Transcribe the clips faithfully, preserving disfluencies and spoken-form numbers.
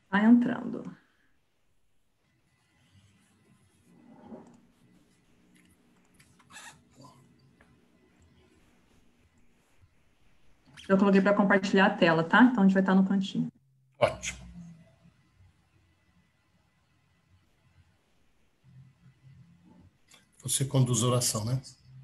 Vai entrando. Eu coloquei para compartilhar a tela, tá? Então a gente vai estar no cantinho. Ótimo. Você conduz a oração, né?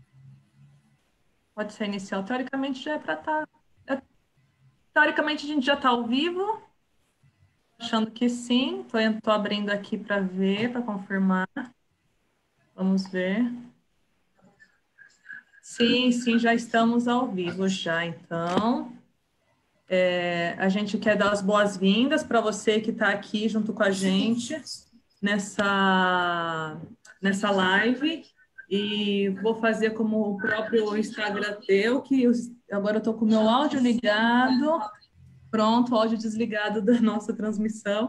Pode ser inicial. Teoricamente já é para estar. É... Teoricamente a gente já está ao vivo. Achando que sim. Estou abrindo aqui para ver, para confirmar. Vamos ver. Sim, sim, já estamos ao vivo já, então. É, a gente quer dar as boas-vindas para você que está aqui junto com a gente nessa, nessa live. E vou fazer como o próprio Instagram teu, que eu, agora eu estou com o meu áudio ligado. Pronto, áudio desligado da nossa transmissão.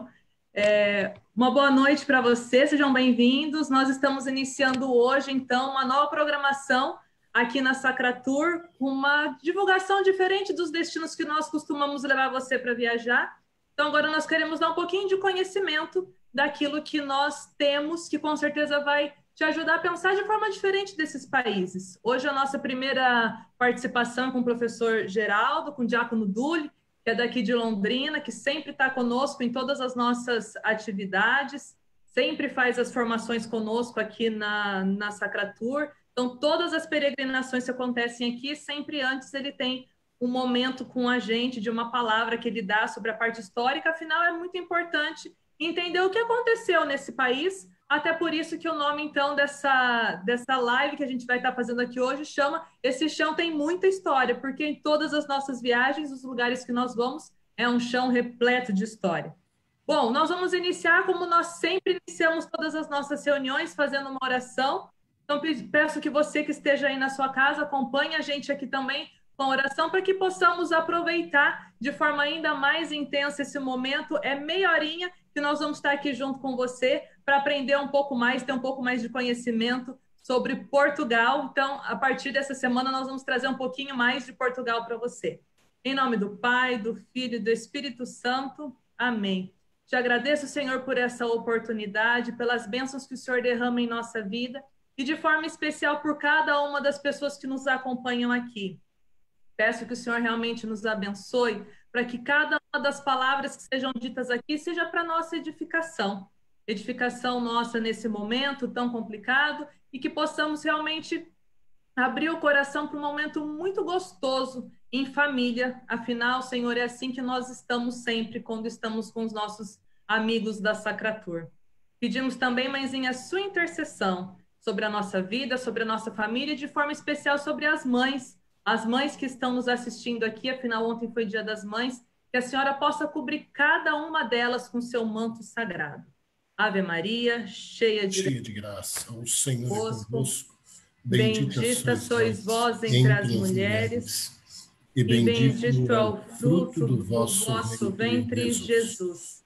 É, uma boa noite para você, sejam bem-vindos. Nós estamos iniciando hoje, então, uma nova programação aqui na Sacratur, uma divulgação diferente dos destinos que nós costumamos levar você para viajar. Então, agora nós queremos dar um pouquinho de conhecimento daquilo que nós temos, que com certeza vai te ajudar a pensar de forma diferente desses países. Hoje, a nossa primeira participação com o professor Geraldo, com o Diácono Dully, que é daqui de Londrina, que sempre está conosco em todas as nossas atividades, sempre faz as formações conosco aqui na, na Sacratur. Então, todas as peregrinações que acontecem aqui, sempre antes ele tem um momento com a gente, de uma palavra que ele dá sobre a parte histórica. Afinal, é muito importante entender o que aconteceu nesse país. Até por isso que o nome, então, dessa, dessa live que a gente vai estar fazendo aqui hoje chama Esse Chão Tem Muita História, porque em todas as nossas viagens, os lugares que nós vamos, é um chão repleto de história. Bom, nós vamos iniciar como nós sempre iniciamos todas as nossas reuniões, fazendo uma oração. Então, peço que você que esteja aí na sua casa acompanhe a gente aqui também com a oração, para que possamos aproveitar de forma ainda mais intensa esse momento. É meia horinha que nós vamos estar aqui junto com você para aprender um pouco mais, ter um pouco mais de conhecimento sobre Portugal. Então, a partir dessa semana, nós vamos trazer um pouquinho mais de Portugal para você. Em nome do Pai, do Filho e do Espírito Santo. Amém. Te agradeço, Senhor, por essa oportunidade, pelas bênçãos que o Senhor derrama em nossa vida e de forma especial por cada uma das pessoas que nos acompanham aqui. Peço que o Senhor realmente nos abençoe, para que cada uma das palavras que sejam ditas aqui seja para nossa edificação. Edificação nossa nesse momento tão complicado, e que possamos realmente abrir o coração para um momento muito gostoso em família. Afinal, Senhor, é assim que nós estamos sempre quando estamos com os nossos amigos da Sacratur. Pedimos também, Mãezinha, a sua intercessão sobre a nossa vida, sobre a nossa família e de forma especial sobre as mães, as mães que estão nos assistindo aqui, afinal ontem foi Dia das Mães, que a senhora possa cobrir cada uma delas com seu manto sagrado. Ave Maria, cheia de, cheia de graça, o Senhor é convosco, convosco. Bendita bendita sois sois vós vós entre as entre as mulheres, mulheres, e e bendito bendito é é o o fruto fruto do do vosso vosso ventre, ventre, Jesus. Jesus.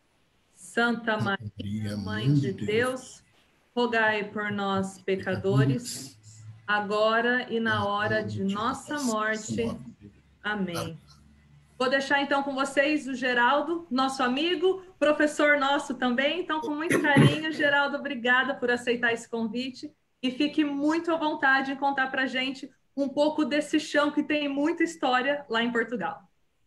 Santa Santa Maria, Maria, Mãe Mãe de de Deus, Deus, rogai por nós, pecadores, pecadores, agora e na hora de de nossa nossa morte. morte. Amém. Amém. Vou deixar então com vocês o Geraldo, nosso amigo, professor nosso também. Então, com muito carinho, Geraldo, obrigada por aceitar esse convite. E fique muito à vontade em contar para a gente um pouco desse chão que tem muita história lá em Portugal.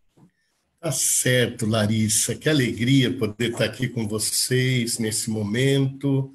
Tá certo, Larissa. Que alegria poder estar aqui com vocês nesse momento.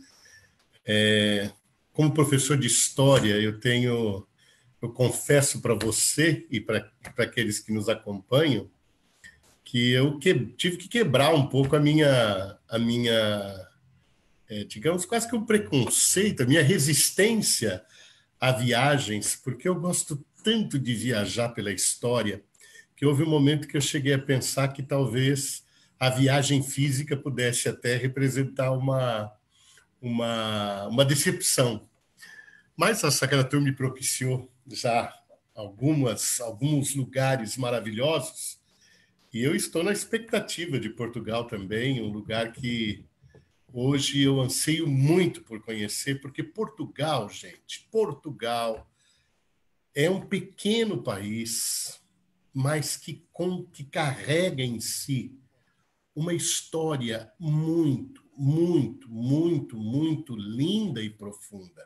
É, como professor de história, eu tenho, eu confesso para você e para aqueles que nos acompanham, que eu que, tive que quebrar um pouco a minha, a minha é, digamos, quase que um preconceito, a minha resistência a viagens, porque eu gosto tanto de viajar pela história, que houve um momento que eu cheguei a pensar que talvez a viagem física pudesse até representar uma, uma, uma decepção. Mas a Sacratur me propiciou já algumas, alguns lugares maravilhosos, e eu estou na expectativa de Portugal também, um lugar que hoje eu anseio muito por conhecer, porque Portugal, gente, Portugal é um pequeno país, mas que, com, que carrega em si uma história muito, muito, muito, muito linda e profunda.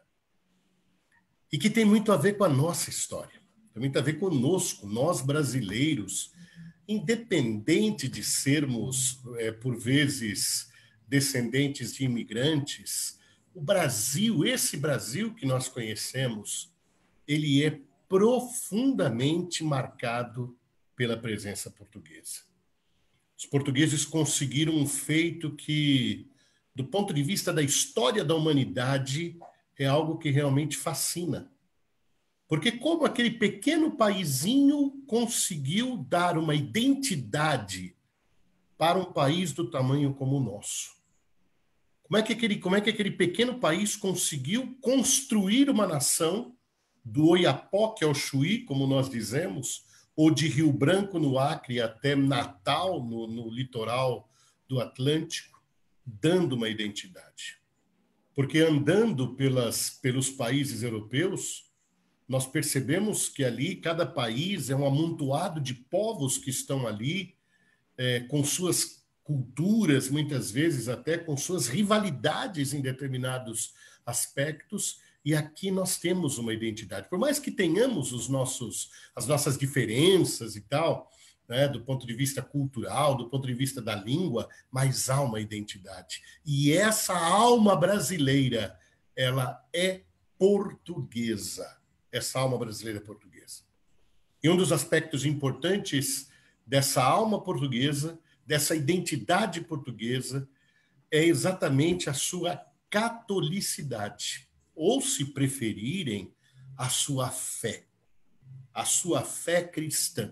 E que tem muito a ver com a nossa história. Tem muito a ver conosco, nós brasileiros, independente de sermos, é, por vezes, descendentes de imigrantes, o Brasil, esse Brasil que nós conhecemos, ele é profundamente marcado pela presença portuguesa. Os portugueses conseguiram um feito que, do ponto de vista da história da humanidade, é algo que realmente fascina. Porque como aquele pequeno paizinho conseguiu dar uma identidade para um país do tamanho como o nosso? Como é que aquele, como é que aquele pequeno país conseguiu construir uma nação do Oiapoque ao Chuí, como nós dizemos, ou de Rio Branco, no Acre, até Natal, no, no litoral do Atlântico, dando uma identidade? Porque andando pelas, pelos países europeus, nós percebemos que ali cada país é um amontoado de povos que estão ali, é, com suas culturas, muitas vezes até com suas rivalidades em determinados aspectos, e aqui nós temos uma identidade. Por mais que tenhamos os nossos, as nossas diferenças e tal, né, do ponto de vista cultural, do ponto de vista da língua, mas há uma identidade. E essa alma brasileira, ela é portuguesa. Essa alma brasileira portuguesa. E um dos aspectos importantes dessa alma portuguesa, dessa identidade portuguesa, é exatamente a sua catolicidade, ou, se preferirem, a sua fé, a sua fé cristã.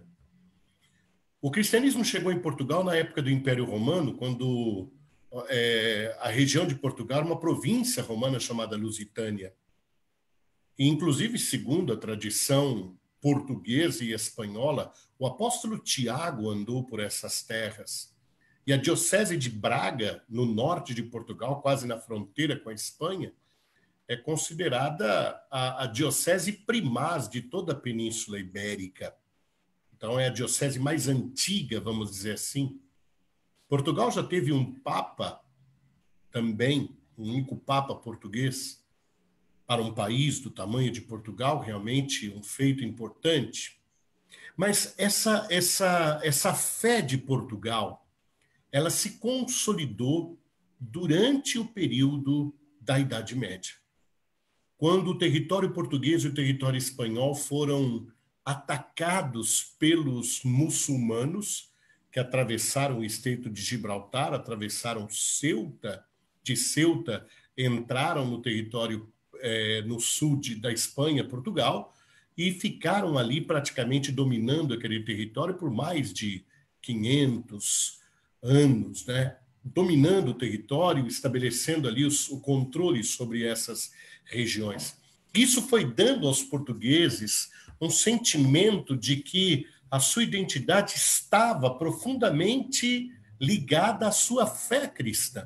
O cristianismo chegou em Portugal na época do Império Romano, quando é, a região de Portugal era uma província romana chamada Lusitânia. E, inclusive, segundo a tradição portuguesa e espanhola, o apóstolo Tiago andou por essas terras. E a diocese de Braga, no norte de Portugal, quase na fronteira com a Espanha, é considerada a, a diocese primaz de toda a Península Ibérica. Então, é a diocese mais antiga, vamos dizer assim. Portugal já teve um papa também, um único papa português, para um país do tamanho de Portugal, realmente um feito importante. Mas essa, essa, essa fé de Portugal, ela se consolidou durante o período da Idade Média, quando o território português e o território espanhol foram atacados pelos muçulmanos, que atravessaram o Estreito de Gibraltar, atravessaram Ceuta, de Ceuta entraram no território É, no sul de, da Espanha, Portugal, e ficaram ali praticamente dominando aquele território por mais de quinhentos anos, né? Dominando o território, estabelecendo ali os, o controle sobre essas regiões. Isso foi dando aos portugueses um sentimento de que a sua identidade estava profundamente ligada à sua fé cristã.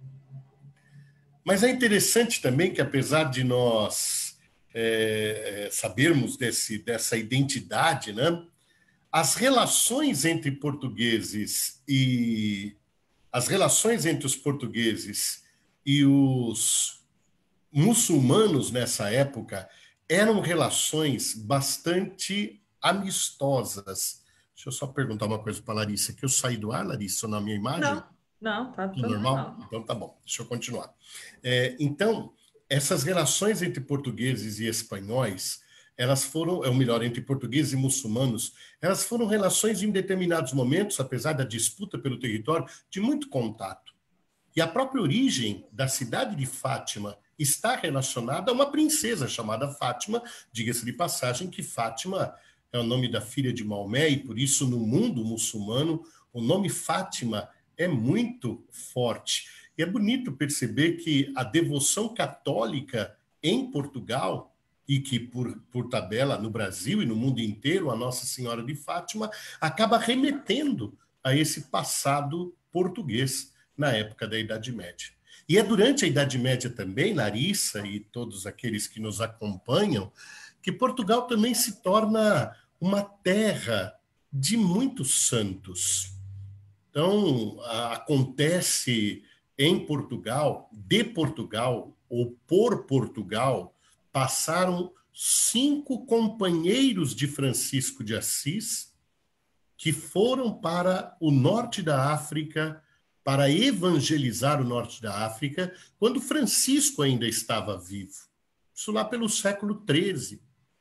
Mas é interessante também que, apesar de nós é, sabermos desse, dessa identidade, né, as relações entre portugueses e as relações entre os portugueses e os muçulmanos nessa época eram relações bastante amistosas. Deixa eu só perguntar uma coisa para a Larissa, que eu saí do ar, Larissa, na minha imagem? Não. Não, tá tudo normal? normal? Então tá bom, deixa eu continuar. É, então, essas relações entre portugueses e espanhóis, elas foram, ou melhor, entre portugueses e muçulmanos, elas foram relações em determinados momentos, apesar da disputa pelo território, de muito contato. E a própria origem da cidade de Fátima está relacionada a uma princesa chamada Fátima, diga-se de passagem que Fátima é o nome da filha de Maomé, e por isso no mundo muçulmano o nome Fátima é muito forte. E é bonito perceber que a devoção católica em Portugal, e que, por, por tabela, no Brasil e no mundo inteiro, a Nossa Senhora de Fátima, acaba remetendo a esse passado português na época da Idade Média. E é durante a Idade Média também, Larissa e todos aqueles que nos acompanham, que Portugal também se torna uma terra de muitos santos. Então, a, acontece em Portugal, de Portugal ou por Portugal, passaram cinco companheiros de Francisco de Assis que foram para o norte da África para evangelizar o norte da África quando Francisco ainda estava vivo. Isso lá pelo século treze.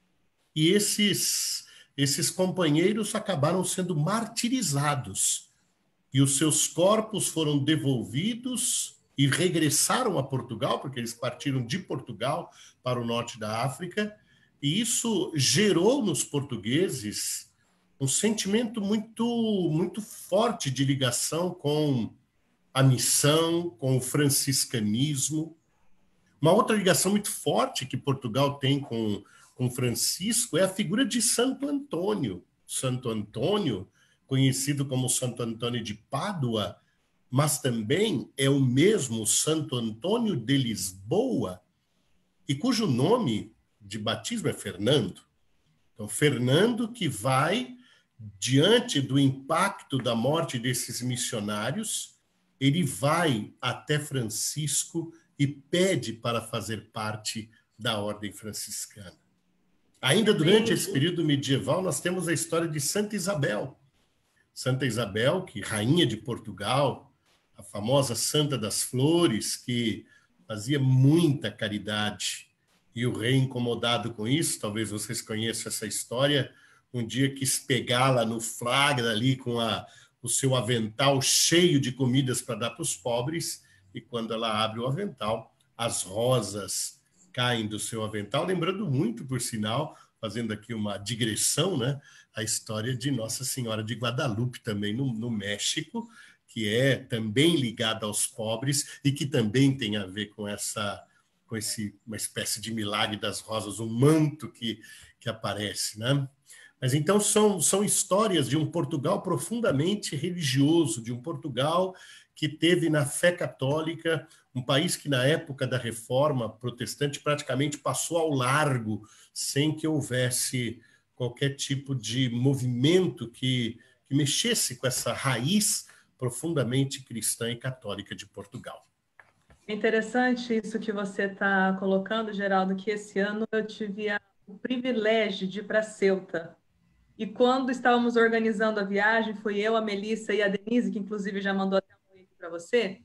E esses, esses companheiros acabaram sendo martirizados. E os seus corpos foram devolvidos e regressaram a Portugal, porque eles partiram de Portugal para o norte da África. E isso gerou nos portugueses um sentimento muito, muito forte de ligação com a missão, com o franciscanismo. Uma outra ligação muito forte que Portugal tem com, com Francisco é a figura de Santo Antônio. Santo Antônio, conhecido como Santo Antônio de Pádua, mas também é o mesmo Santo Antônio de Lisboa, e cujo nome de batismo é Fernando. Então, Fernando que vai, diante do impacto da morte desses missionários, ele vai até Francisco e pede para fazer parte da ordem franciscana. Ainda durante esse período medieval, nós temos a história de Santa Isabel. Santa Isabel, que rainha de Portugal, a famosa Santa das Flores, que fazia muita caridade. E o rei, incomodado com isso, talvez vocês conheçam essa história, um dia quis pegá-la no flagra ali com a, o seu avental cheio de comidas para dar para os pobres, e quando ela abre o avental, as rosas caem do seu avental, lembrando muito, por sinal, fazendo aqui uma digressão, né, a história de Nossa Senhora de Guadalupe, também no, no México, que é também ligada aos pobres e que também tem a ver com essa, com esse, uma espécie de milagre das rosas, um manto que, que aparece, né? Mas então são, são histórias de um Portugal profundamente religioso, de um Portugal que teve na fé católica, um país que na época da Reforma Protestante praticamente passou ao largo, sem que houvesse qualquer tipo de movimento que, que mexesse com essa raiz profundamente cristã e católica de Portugal. É interessante isso que você está colocando, Geraldo, que esse ano eu tive a, o privilégio de ir para Ceuta. E quando estávamos organizando a viagem, fui eu, a Melissa e a Denise, que inclusive já mandou até um link para você.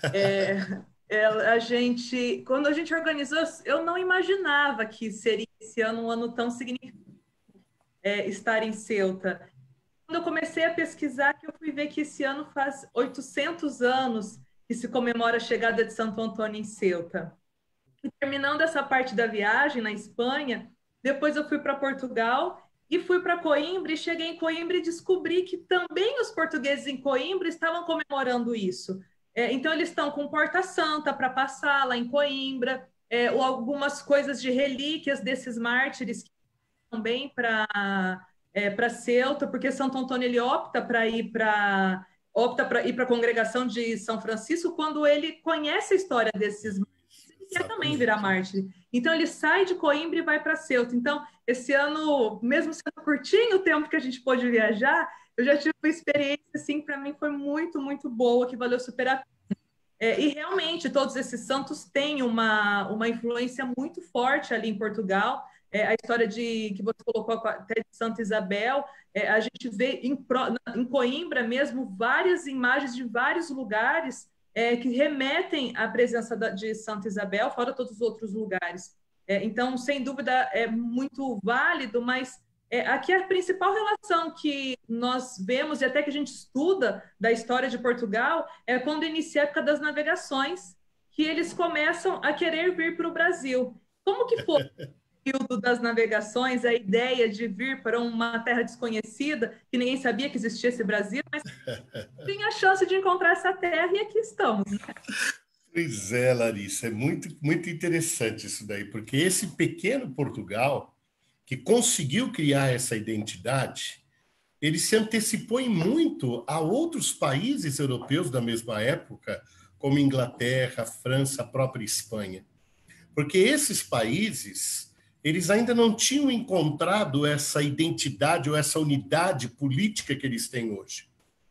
É, é, a gente, quando a gente organizou, eu não imaginava que seria esse ano um ano tão significativo, é, estar em Ceuta. Quando eu comecei a pesquisar, que eu fui ver que esse ano faz oitocentos anos que se comemora a chegada de Santo Antônio em Ceuta. E terminando essa parte da viagem na Espanha, depois eu fui para Portugal e fui para Coimbra, e cheguei em Coimbra e descobri que também os portugueses em Coimbra estavam comemorando isso. É, então, eles estão com Porta Santa para passar lá em Coimbra, é, ou algumas coisas de relíquias desses mártires também para é, para Ceuta, porque Santo Antônio ele opta para ir para opta para ir para a congregação de São Francisco quando ele conhece a história desses mártires, ele quer também virar mártir. Então, ele sai de Coimbra e vai para Ceuta. Então, esse ano, mesmo sendo curtinho o tempo que a gente pôde viajar, eu já tive uma experiência, assim, para mim foi muito, muito boa, que valeu super a pena. É, e, realmente, todos esses santos têm uma, uma influência muito forte ali em Portugal. É, a história de, que você colocou até de Santa Isabel, é, a gente vê em, em Coimbra mesmo várias imagens de vários lugares É, que remetem à presença da, de Santa Isabel, fora todos os outros lugares. É, então, sem dúvida, é muito válido, mas é, aqui a principal relação que nós vemos, e até que a gente estuda da história de Portugal, é quando inicia a época das navegações, que eles começam a querer vir para o Brasil. Como que foi o período das navegações, a ideia de vir para uma terra desconhecida, que ninguém sabia que existia esse Brasil, mas tem a chance de encontrar essa terra e aqui estamos, né? Pois é, Larissa, é muito, muito interessante isso daí, porque esse pequeno Portugal, que conseguiu criar essa identidade, ele se antecipou em muito a outros países europeus da mesma época, como Inglaterra, França, a própria Espanha. Porque esses países, eles ainda não tinham encontrado essa identidade ou essa unidade política que eles têm hoje.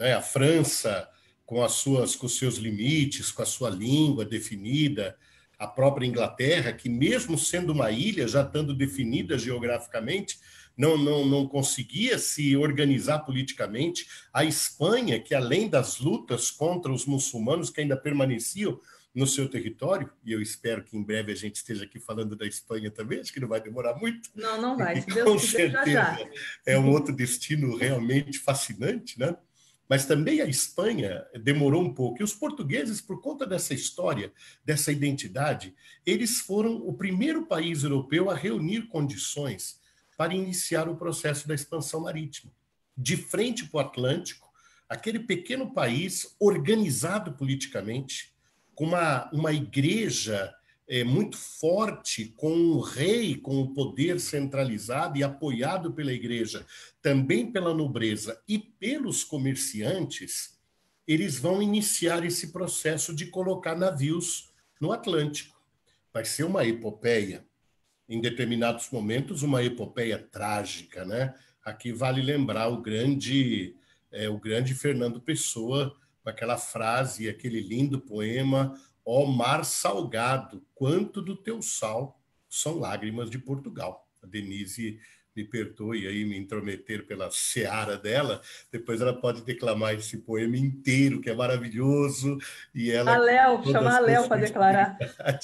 né? A França, com, as suas, com os seus limites, com a sua língua definida, a própria Inglaterra, que mesmo sendo uma ilha, já estando definida geograficamente, não, não, não conseguia se organizar politicamente. A Espanha, que além das lutas contra os muçulmanos que ainda permaneciam no seu território, e eu espero que em breve a gente esteja aqui falando da Espanha também, acho que não vai demorar muito. Não, não vai, se Com Deus quiser, já já. certeza é um outro destino realmente fascinante, né? Mas também a Espanha demorou um pouco. E os portugueses, por conta dessa história, dessa identidade, eles foram o primeiro país europeu a reunir condições para iniciar o processo da expansão marítima. De frente para o Atlântico, aquele pequeno país organizado politicamente, com uma, uma igreja é, muito forte, com um rei com o poder centralizado e apoiado pela igreja, também pela nobreza e pelos comerciantes, eles vão iniciar esse processo de colocar navios no Atlântico. Vai ser uma epopeia, em determinados momentos, uma epopeia trágica, né? Aqui vale lembrar o grande, é, o grande Fernando Pessoa, com aquela frase, aquele lindo poema: ó mar salgado, quanto do teu sal são lágrimas de Portugal. A Denise me perdoe aí me intrometer pela seara dela, depois ela pode declamar esse poema inteiro, que é maravilhoso, e ela... A Léo, chama a Léo para declarar.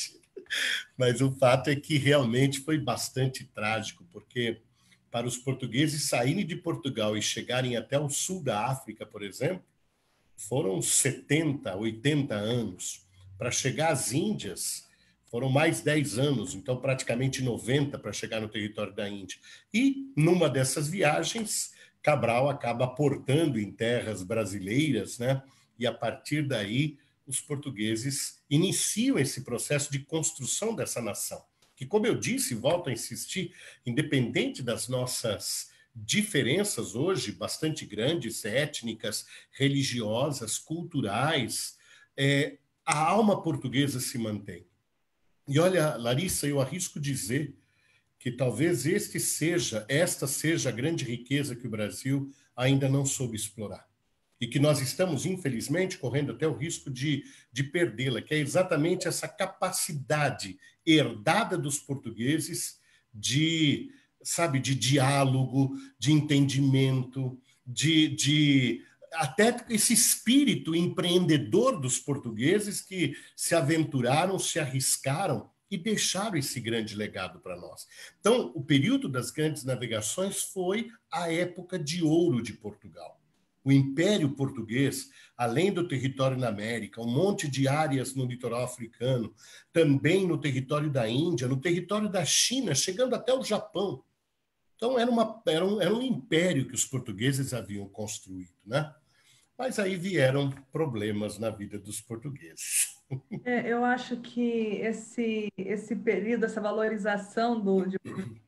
Mas o fato é que realmente foi bastante trágico, porque para os portugueses saírem de Portugal e chegarem até o sul da África, por exemplo, foram setenta, oitenta anos. Para chegar às Índias, foram mais dez anos, então praticamente noventa para chegar no território da Índia. E, numa dessas viagens, Cabral acaba aportando em terras brasileiras, né? E, a partir daí, os portugueses iniciam esse processo de construção dessa nação, que, como eu disse, volto a insistir, independente das nossas diferenças hoje bastante grandes, étnicas, religiosas, culturais, é, a alma portuguesa se mantém. E olha, Larissa, eu arrisco dizer que talvez este seja, esta seja a grande riqueza que o Brasil ainda não soube explorar. E que nós estamos, infelizmente, correndo até o risco de, de perdê-la, que é exatamente essa capacidade herdada dos portugueses de, sabe, de diálogo, de entendimento, de, de até esse espírito empreendedor dos portugueses que se aventuraram, se arriscaram e deixaram esse grande legado para nós. Então, o período das grandes navegações foi a época de ouro de Portugal. O Império Português, além do território na América, um monte de áreas no litoral africano, também no território da Índia, no território da China, chegando até o Japão. Então, era, uma, era, um, era um império que os portugueses haviam construído, né? Mas aí vieram problemas na vida dos portugueses. É, eu acho que esse, esse período, essa valorização do... De,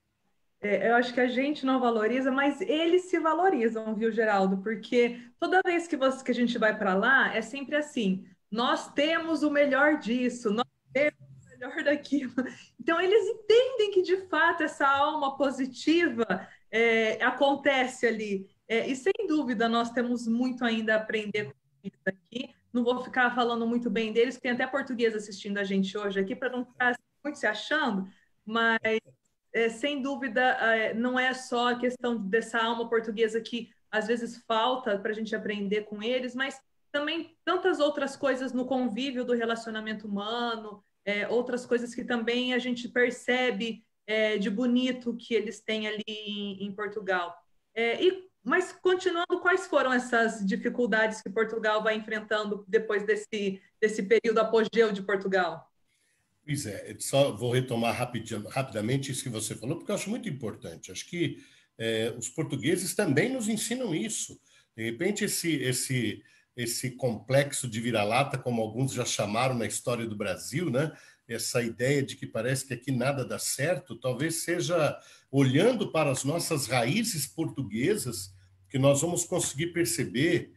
é, eu acho que a gente não valoriza, mas eles se valorizam, viu, Geraldo? Porque toda vez que, você, que a gente vai para lá, é sempre assim, nós temos o melhor disso, nós temos o melhor daquilo. Então, eles entendem que, de fato, essa alma positiva é, acontece ali. É, e, sem dúvida, nós temos muito ainda a aprender com isso aqui. Não vou ficar falando muito bem deles, tem até português assistindo a gente hoje aqui, para não ficar muito se achando, mas, é, sem dúvida, é, não é só a questão dessa alma portuguesa que, às vezes, falta para a gente aprender com eles, mas também tantas outras coisas no convívio do relacionamento humano, é, outras coisas que também a gente percebe é, de bonito que eles têm ali em, em Portugal. É, e Mas, continuando, quais foram essas dificuldades que Portugal vai enfrentando depois desse, desse período apogeu de Portugal? Pois é, só vou retomar rapidamente isso que você falou, porque eu acho muito importante. Acho que é, os portugueses também nos ensinam isso. De repente, esse, esse, esse complexo de vira-lata, como alguns já chamaram na história do Brasil, né? Essa ideia de que parece que aqui nada dá certo, talvez seja olhando para as nossas raízes portuguesas que nós vamos conseguir perceber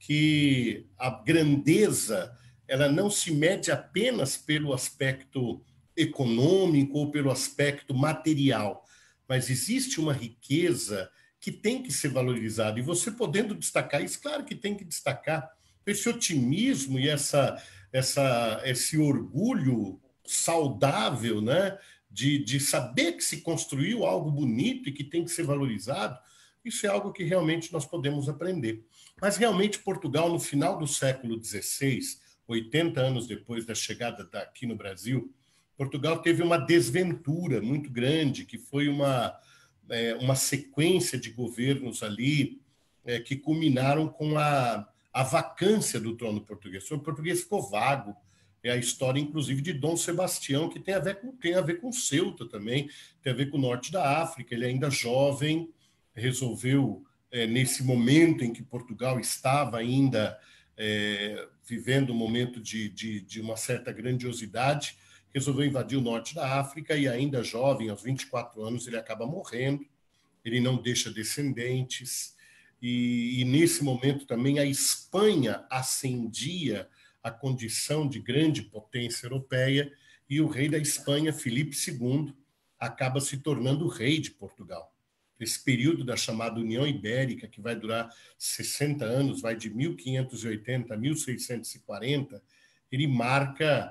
que a grandeza ela não se mede apenas pelo aspecto econômico ou pelo aspecto material, mas existe uma riqueza que tem que ser valorizado. E você podendo destacar isso, claro que tem que destacar. Esse otimismo e essa, essa, esse orgulho saudável, né, de, de saber que se construiu algo bonito e que tem que ser valorizado, isso é algo que realmente nós podemos aprender. Mas realmente Portugal, no final do século dezesseis, oitenta anos depois da chegada daqui no Brasil, Portugal teve uma desventura muito grande, que foi uma, é, uma sequência de governos ali é, que culminaram com a, a vacância do trono português. O trono português ficou vago. É a história, inclusive, de Dom Sebastião, que tem a ver com, tem a ver com Ceuta também, tem a ver com o norte da África. Ele ainda jovem, resolveu, é, nesse momento em que Portugal estava ainda é, vivendo um momento de, de, de uma certa grandiosidade, resolveu invadir o norte da África e ainda jovem, aos vinte e quatro anos, ele acaba morrendo, ele não deixa descendentes, e, e nesse momento também a Espanha ascendia a condição de grande potência europeia, e o rei da Espanha, Filipe segundo, acaba se tornando rei de Portugal. Esse período da chamada União Ibérica, que vai durar sessenta anos, vai de mil quinhentos e oitenta a mil seiscentos e quarenta, ele marca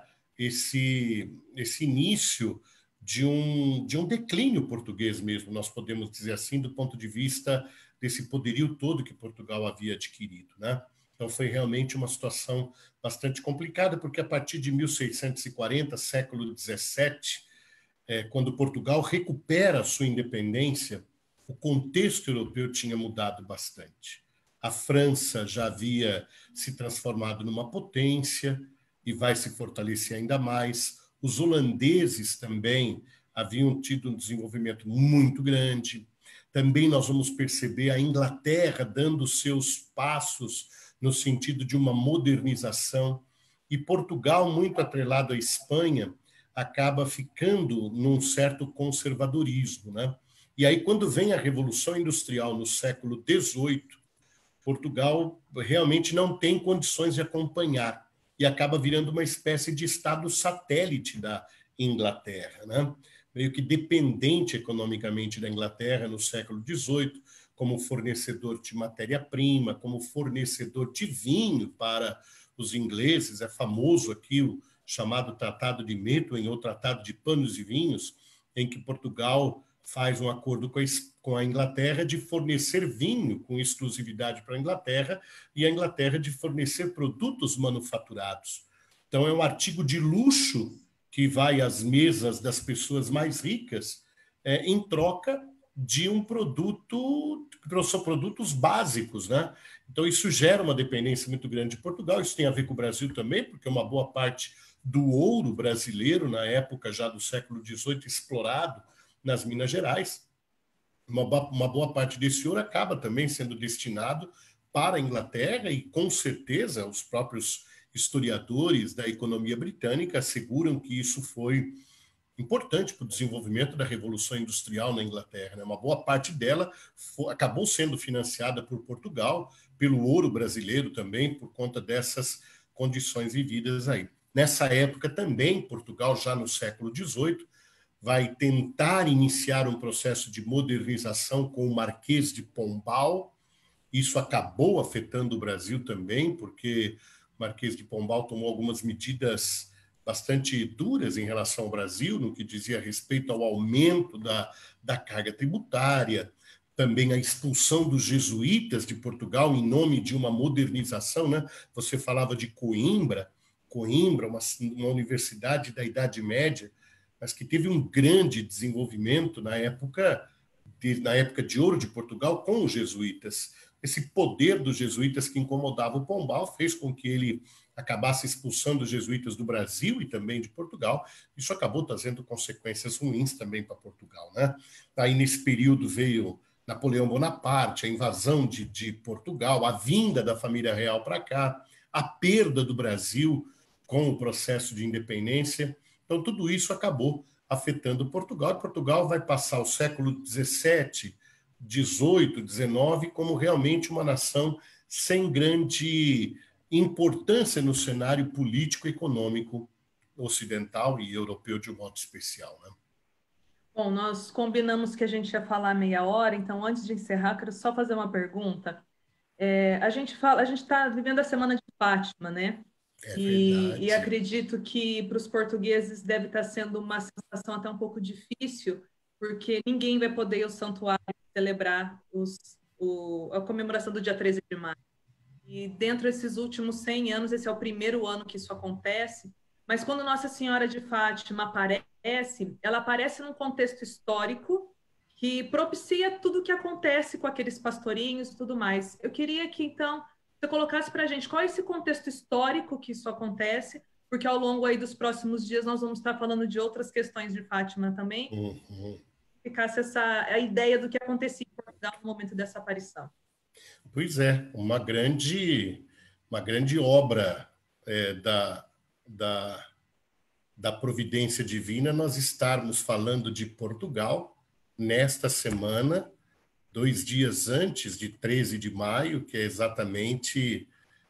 esse, esse início de um, de um declínio português mesmo, nós podemos dizer assim, do ponto de vista desse poderio todo que Portugal havia adquirido, né? Então foi realmente uma situação bastante complicada, porque a partir de mil seiscentos e quarenta, século dezessete, é, quando Portugal recupera a sua independência, o contexto europeu tinha mudado bastante. A França já havia se transformado numa potência e vai se fortalecer ainda mais. Os holandeses também haviam tido um desenvolvimento muito grande. Também nós vamos perceber a Inglaterra dando seus passos no sentido de uma modernização, e Portugal, muito atrelado à Espanha, acaba ficando num certo conservadorismo, né? E aí, quando vem a Revolução Industrial no século dezoito, Portugal realmente não tem condições de acompanhar e acaba virando uma espécie de estado satélite da Inglaterra, né? Meio que dependente economicamente da Inglaterra no século dezoito, como fornecedor de matéria-prima, como fornecedor de vinho para os ingleses. É famoso aqui o chamado Tratado de Methuen, ou Tratado de Panos e Vinhos, em que Portugal faz um acordo com a, com a Inglaterra de fornecer vinho com exclusividade para a Inglaterra e a Inglaterra de fornecer produtos manufaturados. Então, é um artigo de luxo que vai às mesas das pessoas mais ricas é, em troca de um produto, são produtos básicos, né? Então, isso gera uma dependência muito grande de Portugal. Isso tem a ver com o Brasil também, porque uma boa parte do ouro brasileiro, na época já do século dezoito, explorado nas Minas Gerais, uma, uma boa parte desse ouro acaba também sendo destinado para a Inglaterra, e com certeza os próprios historiadores da economia britânica asseguram que isso foi importante para o desenvolvimento da Revolução Industrial na Inglaterra, né? Uma boa parte dela foi, acabou sendo financiada por Portugal, pelo ouro brasileiro também, por conta dessas condições vividas aí. Nessa época também, Portugal, já no século dezoito, vai tentar iniciar um processo de modernização com o Marquês de Pombal. Isso acabou afetando o Brasil também, porque o Marquês de Pombal tomou algumas medidas bastante duras em relação ao Brasil, no que dizia respeito ao aumento da, da carga tributária, também a expulsão dos jesuítas de Portugal em nome de uma modernização, né? Você falava de Coimbra, Coimbra, uma, uma universidade da Idade Média, mas que teve um grande desenvolvimento na época de, na época de ouro de Portugal com os jesuítas. Esse poder dos jesuítas que incomodava o Pombal fez com que ele acabasse expulsando os jesuítas do Brasil e também de Portugal. Isso acabou trazendo consequências ruins também para Portugal, né? Aí, nesse período, veio Napoleão Bonaparte, a invasão de, de Portugal, a vinda da família real para cá, a perda do Brasil com o processo de independência. Então, tudo isso acabou afetando Portugal, e Portugal vai passar o século dezessete, dezoito, dezenove como realmente uma nação sem grande importância no cenário político e econômico ocidental e europeu de um modo especial, né? Bom, nós combinamos que a gente ia falar meia hora, então antes de encerrar, eu quero só fazer uma pergunta. É, a gente fala, a gente está vivendo a Semana de Fátima, né? É E, e verdade. acredito que para os portugueses deve estar sendo uma sensação até um pouco difícil, porque ninguém vai poder ir ao santuário celebrar os, o, a comemoração do dia treze de maio. E dentro desses últimos cem anos, esse é o primeiro ano que isso acontece. Mas quando Nossa Senhora de Fátima aparece, ela aparece num contexto histórico que propicia tudo o que acontece com aqueles pastorinhos e tudo mais. Eu queria que, então, você colocasse para a gente qual é esse contexto histórico que isso acontece, porque ao longo aí dos próximos dias nós vamos estar falando de outras questões de Fátima também, Uhum. ficasse essa a ideia do que acontecia em Portugal no momento dessa aparição. Pois é, uma grande, uma grande obra é, da, da, da providência divina nós estarmos falando de Portugal nesta semana, dois dias antes de treze de maio, que é exatamente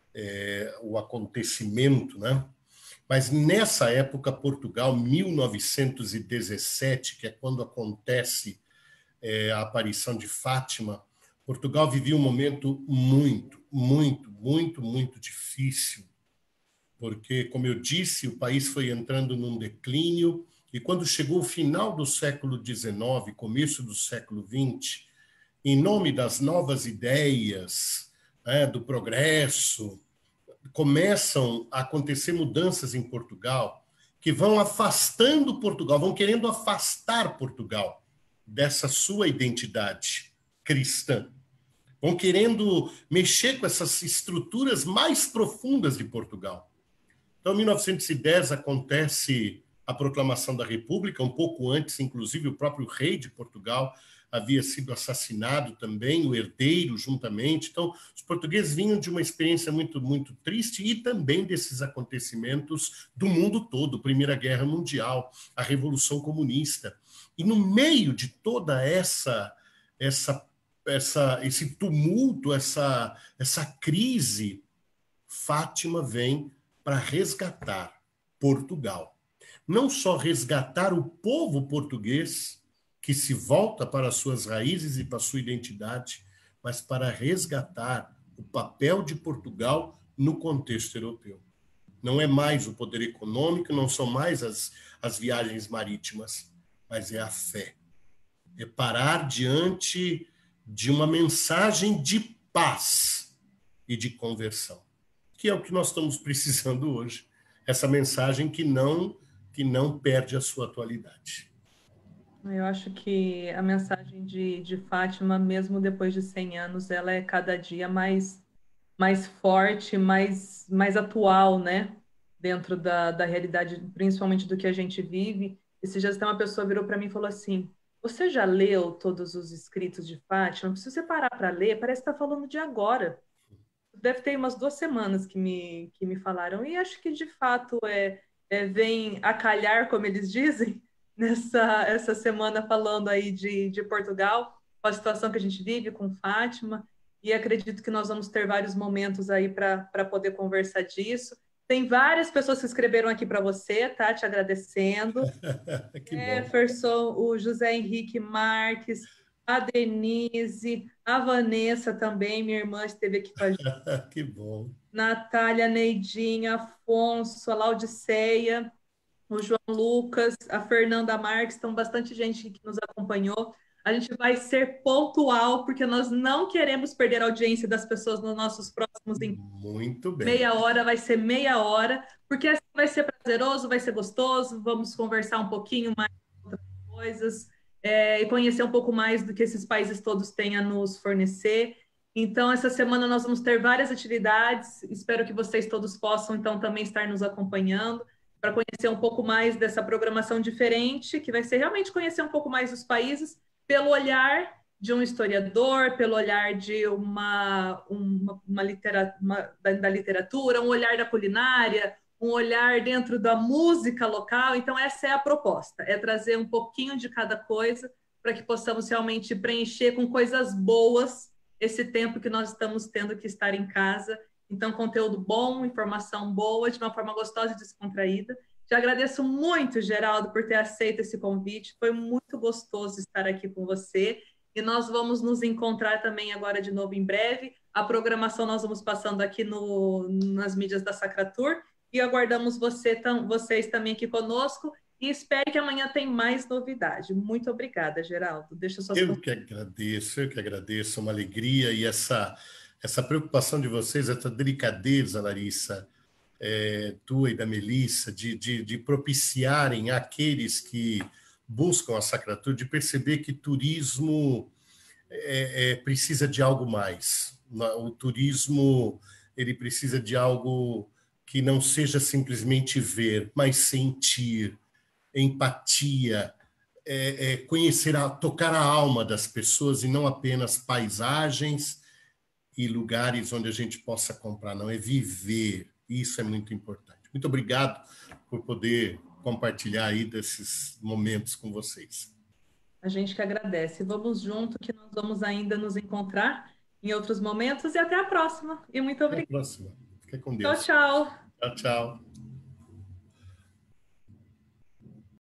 é, o acontecimento, né? Mas nessa época, Portugal, mil novecentos e dezessete, que é quando acontece é, a aparição de Fátima, Portugal vivia um momento muito, muito, muito, muito difícil, porque, como eu disse, o país foi entrando num declínio, e quando chegou o final do século dezenove, começo do século vinte, em nome das novas ideias, né, do progresso, começam a acontecer mudanças em Portugal que vão afastando Portugal, vão querendo afastar Portugal dessa sua identidade cristã. Vão querendo mexer com essas estruturas mais profundas de Portugal. Então, em mil novecentos e dez acontece a proclamação da República, um pouco antes, inclusive, o próprio rei de Portugal havia sido assassinado também, o herdeiro juntamente. Então, os portugueses vinham de uma experiência muito, muito triste e também desses acontecimentos do mundo todo, Primeira Guerra Mundial, a Revolução Comunista. E no meio de toda essa, essa, essa esse tumulto, essa, essa crise, Fátima vem para resgatar Portugal. Não só resgatar o povo português, que se volta para suas raízes e para sua identidade, mas para resgatar o papel de Portugal no contexto europeu. Não é mais o poder econômico, não são mais as, as viagens marítimas, mas é a fé. É parar diante de uma mensagem de paz e de conversão, que é o que nós estamos precisando hoje. Essa mensagem que não, que não perde a sua atualidade. Eu acho que a mensagem de, de Fátima, mesmo depois de cem anos, ela é cada dia mais, mais forte, mais, mais atual, né? Dentro da, da realidade, principalmente do que a gente vive. Esses dias até uma pessoa virou para mim e falou assim: você já leu todos os escritos de Fátima? Se você parar para ler, parece que está falando de agora. Deve ter umas duas semanas que me, que me falaram, e acho que de fato é, é vem a calhar, como eles dizem, nessa essa semana falando aí de, de Portugal, com a situação que a gente vive com Fátima, e acredito que nós vamos ter vários momentos aí para poder conversar disso. Tem várias pessoas que escreveram aqui para você, tá? Te agradecendo. Que bom. Jefferson, o José Henrique Marques, a Denise, a Vanessa também, minha irmã esteve aqui com a gente. Que bom. Natália, Neidinha, Afonso, a Laudiceia, o João Lucas, a Fernanda Marques, então bastante gente que nos acompanhou. A gente vai ser pontual, porque nós não queremos perder a audiência das pessoas nos nossos próximos encontros. Muito bem. Meia hora vai ser meia hora, porque assim vai ser prazeroso, vai ser gostoso, vamos conversar um pouquinho mais de outras coisas, é, e conhecer um pouco mais do que esses países todos têm a nos fornecer. Então, essa semana nós vamos ter várias atividades, espero que vocês todos possam, então, também estar nos acompanhando, para conhecer um pouco mais dessa programação diferente, que vai ser realmente conhecer um pouco mais dos países, pelo olhar de um historiador, pelo olhar de uma, uma, uma, litera, uma da, da literatura, um olhar da culinária, um olhar dentro da música local. Então, essa é a proposta, é trazer um pouquinho de cada coisa para que possamos realmente preencher com coisas boas esse tempo que nós estamos tendo que estar em casa. Então, conteúdo bom, informação boa, de uma forma gostosa e descontraída. Te agradeço muito, Geraldo, por ter aceito esse convite. Foi muito gostoso estar aqui com você. E nós vamos nos encontrar também agora de novo em breve. A programação nós vamos passando aqui no, nas mídias da Sacratur. E aguardamos você, tam, vocês também aqui conosco. E espero que amanhã tenha mais novidade. Muito obrigada, Geraldo. Deixa suas Eu que agradeço, eu que agradeço. Uma alegria e essa, essa preocupação de vocês, essa delicadeza, Larissa, é, tua e da Melissa, de, de, de propiciarem aqueles que buscam a Sacratur, de perceber que turismo é, é, precisa de algo mais. O turismo ele precisa de algo que não seja simplesmente ver, mas sentir, empatia, é, é, conhecer, a, tocar a alma das pessoas e não apenas paisagens e lugares onde a gente possa comprar, não, é viver. Isso é muito importante. Muito obrigado por poder compartilhar aí desses momentos com vocês. A gente que agradece. Vamos junto, que nós vamos ainda nos encontrar em outros momentos e até a próxima. E muito obrigada. Até a próxima. Fica com Tchau, Deus. tchau. Tchau, tchau.